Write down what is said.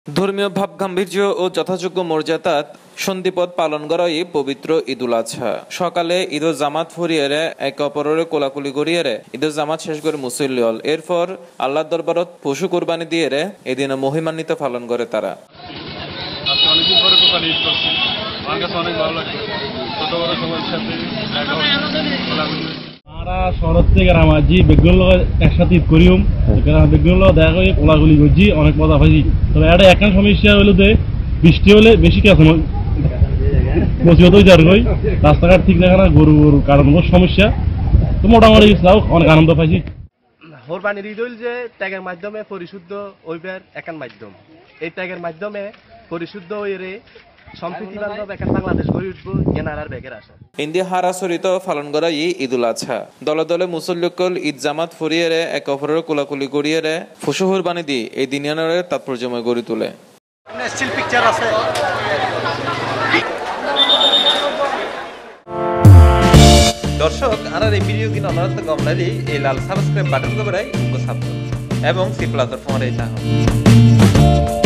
ধর্মীয় ভাব গাম্ভীর্য ও যথাযোগ্য মর্যাদাত সন্ধিপথ পালন করাই পবিত্র ঈদুল আজহা। সকালে ঈদ জামাত ফুরিয়ারে একে অপরের কোলাকুলি করিয়ারে ঈদ জামাত শেষ করে মুসল্লি হল। এরপর আল্লাহর দরবারত পশু কোরবানি দিয়ে এদিন মহিমান্বিত পালন করে তারা। অনেকদিন পরে কোরবানি ঈদ করছি, আমার কাছে অনেক ভালো লাগছে। ছোট বড় সবার সাথে আমরা শরৎ থেকে রামাজি বেগুলো একসাথে ঈদ করিম, বেগুলো দেখা করে কোলাগুলি করছি, অনেক মজা পাইছি। তবে এটা একটা সমস্যা হলো যে বৃষ্টি হলে বেশি কেমন মসিবত হয়ে যার কই রাস্তাঘাট ঠিক দেখা না, গরুর কারণ সমস্যা। তো মোটামুটি অনেক আনন্দ পাইছি। কোরবানির ঈদ হইল যে ত্যাগের মাধ্যমে পরিশুদ্ধ হইবার একান মাধ্যম। এই ত্যাগের মাধ্যমে পরিশুদ্ধ হইরে সম্প্রীতি বান্ধব একান বাংলাদেশ গড়ে উঠবো এনার বেগের আশা। ইন্ডিয়া হারাসরিত পালন করা ঈদুল আজহা। দলে দলে মুসল্লিকল ঈদ জামাত ফুরিয়ারে একে অপরের কোলাকুলি করিয়ারে পশু কোরবানি দিয়ে এই দিনের তাৎপর্যময় গড়ে তোলে। স্টিল পিকচার আছে। দর্শক আর এই ভিডিও কিনা অনুরোধ গমনালি এই লাল সাবস্ক্রাইব বাটন করে সাবস্ক্রাইব এবং সি প্লাস ফোন এই